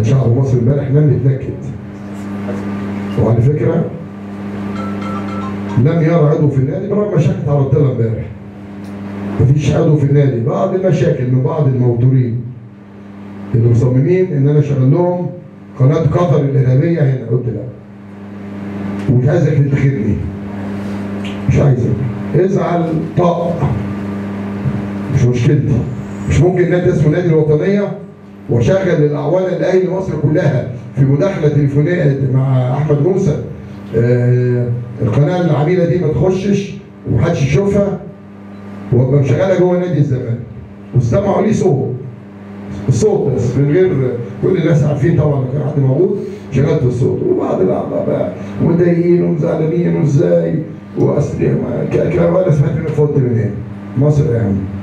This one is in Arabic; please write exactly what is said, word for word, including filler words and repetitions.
كان شعب مصر امبارح نام متنكد. وعلى فكره لم يرى عضو في النادي برغم مشاكل تعرضت لها امبارح. مفيش عضو في النادي، بعض المشاكل من بعض الموتورين اللي مصممين ان انا اشغل لهم قناه قطر الارهابيه هنا، قلت لا ومش عايزك تنتخبني، مش عايزك، ازعل طاق، مش مشكلتي. مش ممكن نادي اسمه نادي الوطنيه واشغل الاعوان اللي قايل مصر كلها في مداخله تليفونيه مع احمد موسى آه القناه العميله دي ما تخشش ومحدش يشوفها، وابقى مشغلها جوه نادي الزمالك واستمعوا لي صوت الصوت بس من غير كل الناس عارفين طبعا لو كان حد موجود شغلت الصوت، وبعض الاعضاء بقى متضايقين ومزعلانين وازاي واصل كلام انا سمعت من فوت من هنا مصر يعني.